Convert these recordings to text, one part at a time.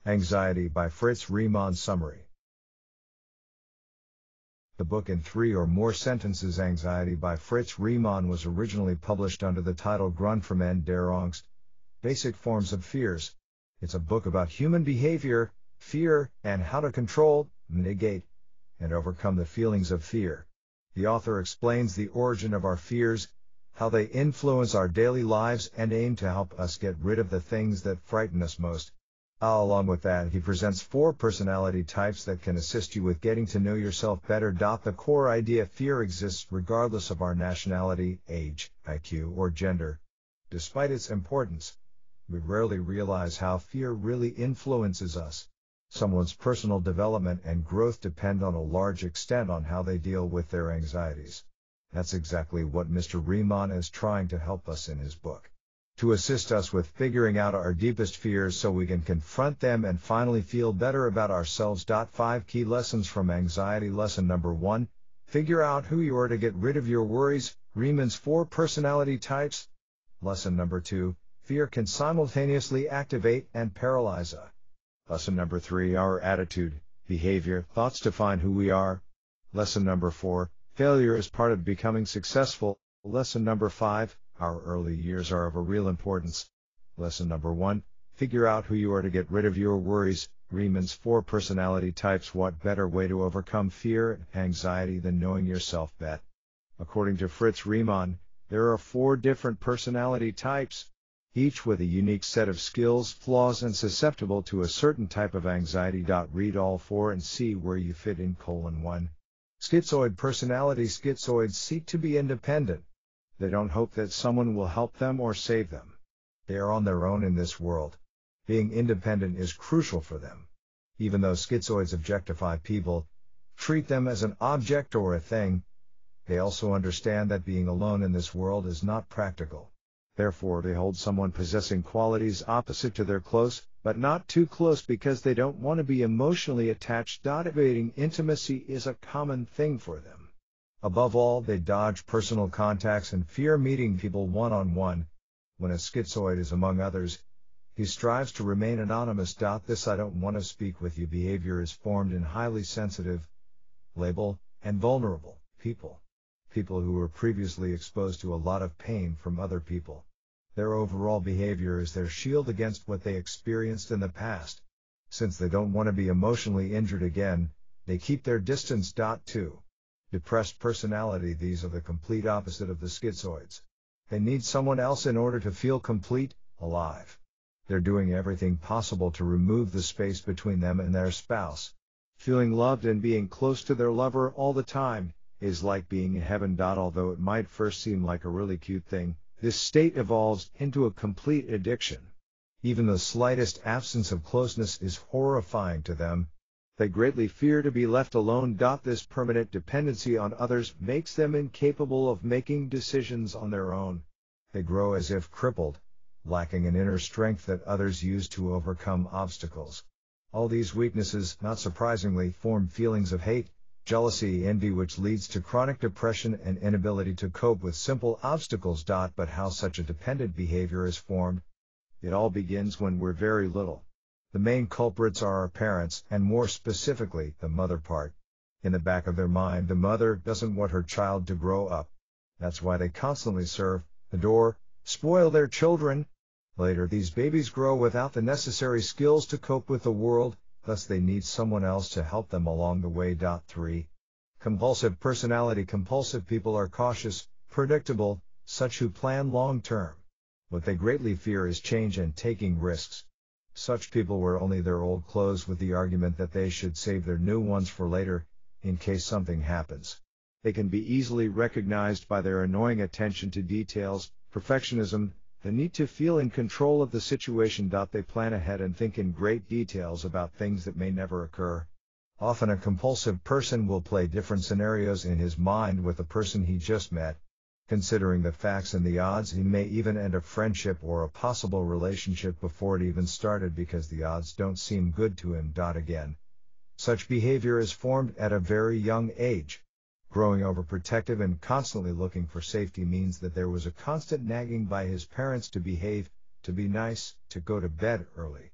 Anxiety by Fritz Riemann. Summary. The book in 3 or more sentences Anxiety by Fritz Riemann was originally published under the title Grundformen der Angst, Basic Forms of Fears. It's a book about human behavior, fear, and how to control, negate, and overcome the feelings of fear. The author explains the origin of our fears, how they influence our daily lives, and aim to help us get rid of the things that frighten us most. Along with that, he presents 4 personality types that can assist you with getting to know yourself better. The core idea: fear exists regardless of our nationality, age, IQ, or gender. Despite its importance, we rarely realize how fear really influences us. Someone's personal development and growth depend on a large extent on how they deal with their anxieties. That's exactly what Mr. Riemann is trying to help us in his book. To assist us with figuring out our deepest fears so we can confront them and finally feel better about ourselves. 5 key lessons from anxiety. Lesson number 1. Figure out who you are to get rid of your worries. Riemann's 4 personality types. Lesson number 2. Fear can simultaneously activate and paralyze us. Lesson number 3. Our attitude, behavior, thoughts define who we are. Lesson number 4. Failure is part of becoming successful. Lesson number 5. Our early years are of a real importance. Lesson number 1. Figure out who you are to get rid of your worries. Riemann's 4 personality types. What better way to overcome fear and anxiety than knowing yourself better? According to Fritz Riemann, there are 4 different personality types, each with a unique set of skills, flaws, and susceptible to a certain type of anxiety. Read all 4 and see where you fit in. 1. Schizoid personality. Schizoids seek to be independent. They don't hope that someone will help them or save them. They are on their own in this world. Being independent is crucial for them. Even though schizoids objectify people, treat them as an object or a thing, they also understand that being alone in this world is not practical. Therefore, they hold someone possessing qualities opposite to their close, but not too close, because they don't want to be emotionally attached. Evading intimacy is a common thing for them. Above all, they dodge personal contacts and fear meeting people one-on-one. When a schizoid is among others, he strives to remain anonymous. This "I don't want to speak with you" behavior is formed in highly sensitive, labile, and vulnerable people. People who were previously exposed to a lot of pain from other people. Their overall behavior is their shield against what they experienced in the past. Since they don't want to be emotionally injured again, they keep their distance. 2. Depressed personality. These are the complete opposite of the schizoids. They need someone else in order to feel complete, alive. They're doing everything possible to remove the space between them and their spouse. Feeling loved and being close to their lover all the time is like being in heaven. Although it might first seem like a really cute thing, this state evolves into a complete addiction. Even the slightest absence of closeness is horrifying to them. They greatly fear to be left alone. This permanent dependency on others makes them incapable of making decisions on their own. They grow as if crippled, lacking an inner strength that others use to overcome obstacles. All these weaknesses, not surprisingly, form feelings of hate, jealousy, envy, which leads to chronic depression and inability to cope with simple obstacles. But how such a dependent behavior is formed? It all begins when we're very little. The main culprits are our parents, and more specifically, the mother part. In the back of their mind, the mother doesn't want her child to grow up. That's why they constantly serve, adore, spoil their children. Later, these babies grow without the necessary skills to cope with the world, thus they need someone else to help them along the way. 3. Compulsive personality. Compulsive people are cautious, predictable, such who plan long-term. What they greatly fear is change and taking risks. Such people wear only their old clothes with the argument that they should save their new ones for later, in case something happens. They can be easily recognized by their annoying attention to details, perfectionism, the need to feel in control of the situation. They plan ahead and think in great details about things that may never occur. Often a compulsive person will play different scenarios in his mind with the person he just met. Considering the facts and the odds, he may even end a friendship or a possible relationship before it even started because the odds don't seem good to him. Again, such behavior is formed at a very young age. Growing overprotective and constantly looking for safety means that there was a constant nagging by his parents to behave, to be nice, to go to bed early.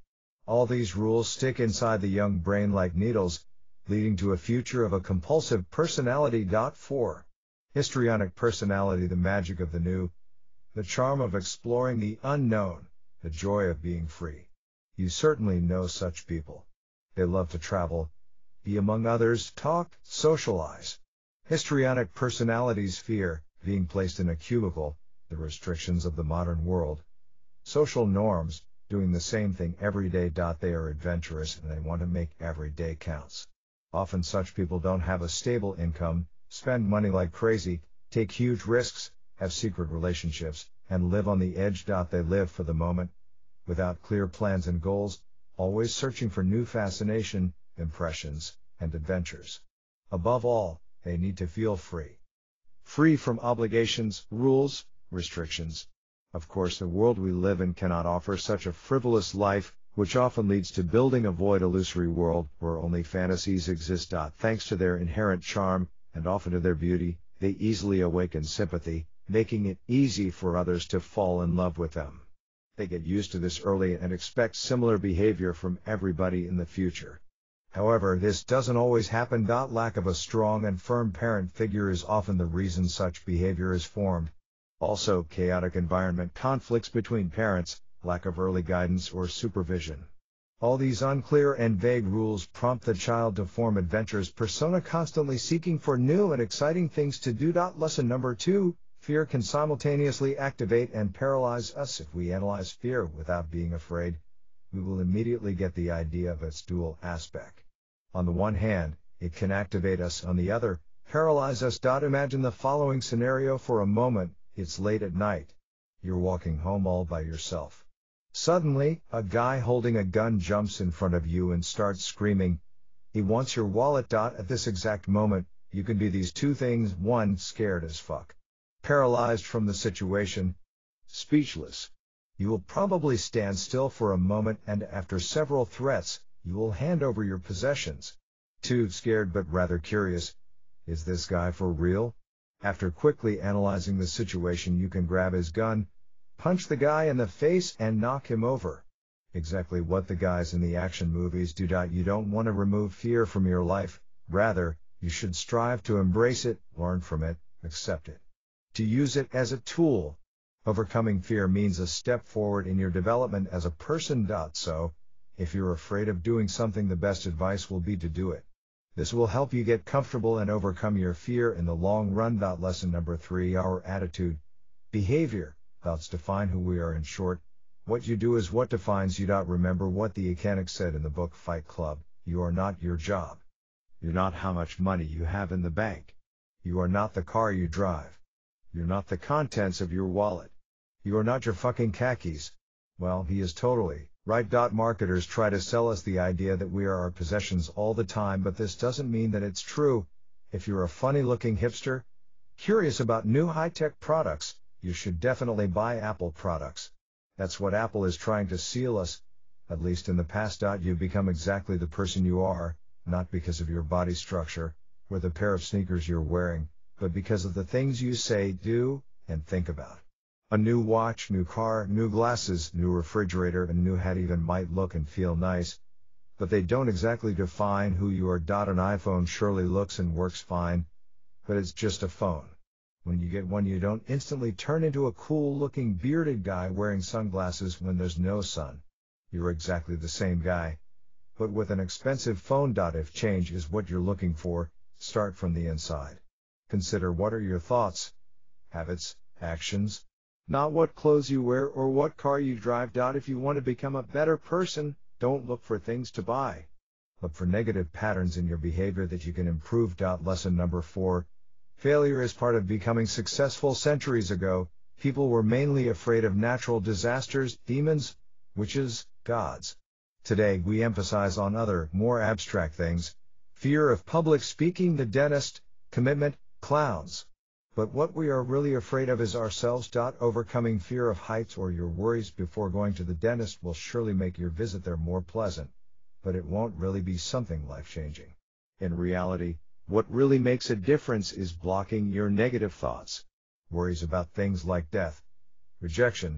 All these rules stick inside the young brain like needles, leading to a future of a compulsive personality. 4. Histrionic personality, the magic of the new, the charm of exploring the unknown, the joy of being free. You certainly know such people. They love to travel, be among others, talk, socialize. Histrionic personalities fear being placed in a cubicle, the restrictions of the modern world, social norms, doing the same thing every day. They are adventurous and they want to make every day counts. Often such people don't have a stable income, spend money like crazy, take huge risks, have secret relationships, and live on the edge. They live for the moment, without clear plans and goals, always searching for new fascination, impressions, and adventures. Above all, they need to feel free. Free from obligations, rules, restrictions. Of course, the world we live in cannot offer such a frivolous life, which often leads to building a void, illusory world where only fantasies exist. Thanks to their inherent charm, and often to their beauty, they easily awaken sympathy, making it easy for others to fall in love with them. They get used to this early and expect similar behavior from everybody in the future. However, this doesn't always happen. Lack of a strong and firm parent figure is often the reason such behavior is formed. Also, chaotic environment, conflicts between parents, lack of early guidance or supervision. All these unclear and vague rules prompt the child to form adventurous persona, constantly seeking for new and exciting things to do. Lesson number 2. Fear can simultaneously activate and paralyze us. If we analyze fear without being afraid, we will immediately get the idea of its dual aspect. On the one hand, it can activate us, on the other, paralyze us. Imagine the following scenario for a moment. It's late at night. You're walking home all by yourself. Suddenly, a guy holding a gun jumps in front of you and starts screaming. He wants your wallet. At this exact moment, you can be these two things. 1. Scared as fuck. Paralyzed from the situation. Speechless. You will probably stand still for a moment, and after several threats, you will hand over your possessions. 2. Scared but rather curious. Is this guy for real? After quickly analyzing the situation, you can grab his gun, punch the guy in the face, and knock him over. Exactly what the guys in the action movies do. You don't want to remove fear from your life. Rather, you should strive to embrace it, learn from it, accept it. To use it as a tool. Overcoming fear means a step forward in your development as a person. So, if you're afraid of doing something, the best advice will be to do it. This will help you get comfortable and overcome your fear in the long run. Lesson number 3. Our attitude. Behavior. Thoughts define who we are. In short, what you do is what defines you. Remember what the mechanic said in the book Fight Club. You are not your job. You're not how much money you have in the bank. You are not the car you drive. You're not the contents of your wallet. You are not your fucking khakis. Well, he is totally right. Marketers try to sell us the idea that we are our possessions all the time, but this doesn't mean that it's true. If you're a funny-looking hipster, curious about new high-tech products, you should definitely buy Apple products. That's what Apple is trying to seal us, at least in the past. You've become exactly the person you are, not because of your body structure, or the pair of sneakers you're wearing, but because of the things you say, do, and think about. A new watch, new car, new glasses, new refrigerator, and new hat even might look and feel nice, but they don't exactly define who you are. An iPhone surely looks and works fine, but it's just a phone. When you get one, you don't instantly turn into a cool-looking bearded guy wearing sunglasses when there's no sun. You're exactly the same guy, but with an expensive phone. If change is what you're looking for, start from the inside. Consider what are your thoughts, habits, actions, not what clothes you wear or what car you drive. If you want to become a better person, don't look for things to buy. Look for negative patterns in your behavior that you can improve. Lesson number 4. Failure is part of becoming successful. Centuries ago, people were mainly afraid of natural disasters, demons, witches, gods. Today, we emphasize on other, more abstract things. Fear of public speaking, the dentist, commitment, clowns. But what we are really afraid of is ourselves. Overcoming fear of heights or your worries before going to the dentist will surely make your visit there more pleasant, but it won't really be something life-changing. In reality, what really makes a difference is blocking your negative thoughts. Worries about things like death, rejection,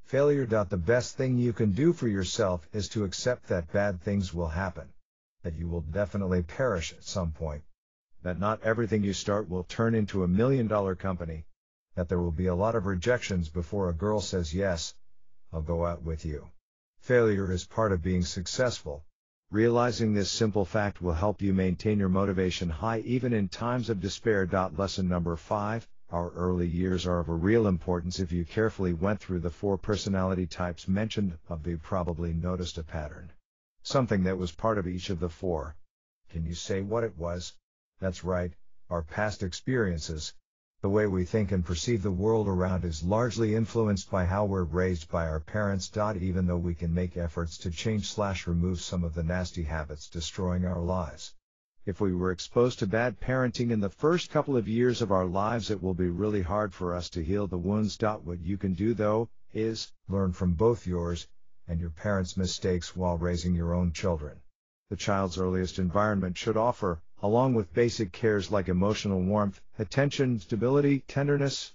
Failure. The best thing you can do for yourself is to accept that bad things will happen. That you will definitely perish at some point. That not everything you start will turn into $1 million company. That there will be a lot of rejections before a girl says yes, I'll go out with you. Failure is part of being successful. Realizing this simple fact will help you maintain your motivation high even in times of despair. Lesson number 5. Our early years are of a real importance. If you carefully went through the 4 personality types mentioned above, you probably noticed a pattern. Something that was part of each of the 4. Can you say what it was? That's right, our past experiences. The way we think and perceive the world around is largely influenced by how we're raised by our parents. Even though we can make efforts to change/remove some of the nasty habits destroying our lives. If we were exposed to bad parenting in the first couple of years of our lives, it will be really hard for us to heal the wounds. What you can do though, is learn from both yours and your parents' mistakes while raising your own children. The child's earliest environment should offer, along with basic cares like emotional warmth, attention, stability, tenderness,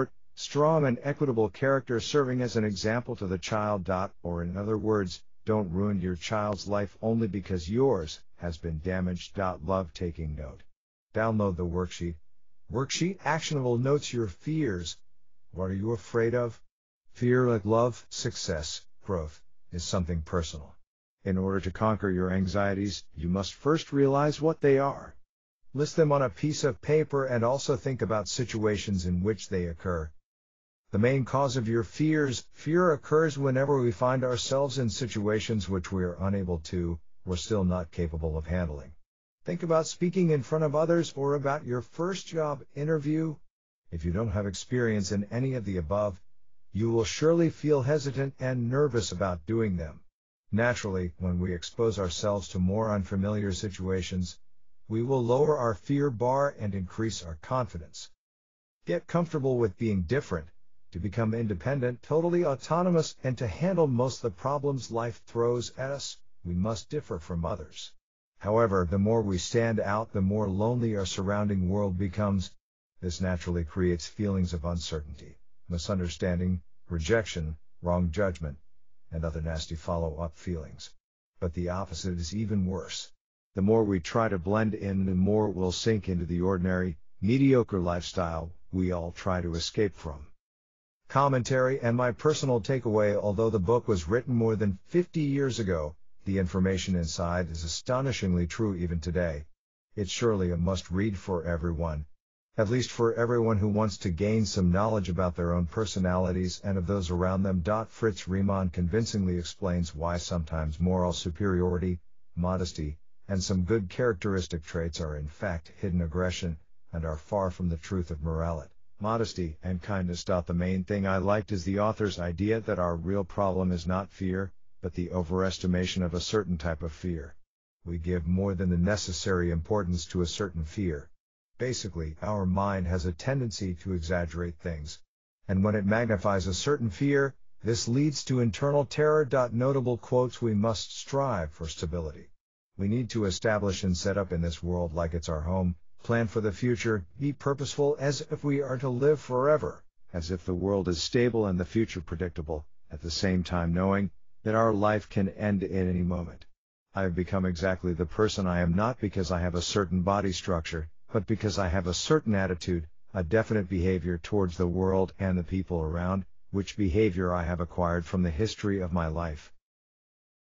strong and equitable character, serving as an example to the child. Or in other words, don't ruin your child's life only because yours has been damaged. Love. Taking note. Download the worksheet. Worksheet actionable notes. Your fears. What are you afraid of? Fear, like love, success, growth, is something personal. In order to conquer your anxieties, you must first realize what they are. List them on a piece of paper and also think about situations in which they occur. The main cause of your fears. Fear occurs whenever we find ourselves in situations which we are unable to, or still not capable of handling. Think about speaking in front of others or about your first job interview. If you don't have experience in any of the above, you will surely feel hesitant and nervous about doing them. Naturally, when we expose ourselves to more unfamiliar situations, we will lower our fear bar and increase our confidence. Get comfortable with being different, to become independent, totally autonomous, and to handle most of the problems life throws at us. We must differ from others. However, the more we stand out, the more lonely our surrounding world becomes. This naturally creates feelings of uncertainty, misunderstanding, rejection, wrong judgment, and other nasty follow-up feelings. But the opposite is even worse. The more we try to blend in, the more we'll sink into the ordinary, mediocre lifestyle we all try to escape from. Commentary and my personal takeaway. Although the book was written more than 50 years ago, the information inside is astonishingly true even today. It's surely a must-read for everyone. At least for everyone who wants to gain some knowledge about their own personalities and of those around them. Fritz Riemann convincingly explains why sometimes moral superiority, modesty, and some good characteristic traits are in fact hidden aggression, and are far from the truth of morality, modesty, and kindness. The main thing I liked is the author's idea that our real problem is not fear, but the overestimation of a certain type of fear. We give more than the necessary importance to a certain fear. Basically, our mind has a tendency to exaggerate things. And when it magnifies a certain fear, this leads to internal terror. Notable quotes. We must strive for stability. We need to establish and set up in this world like it's our home, plan for the future, be purposeful as if we are to live forever, as if the world is stable and the future predictable, at the same time knowing that our life can end at any moment. I have become exactly the person I am not because I have a certain body structure, but because I have a certain attitude, a definite behavior towards the world and the people around, which behavior I have acquired from the history of my life.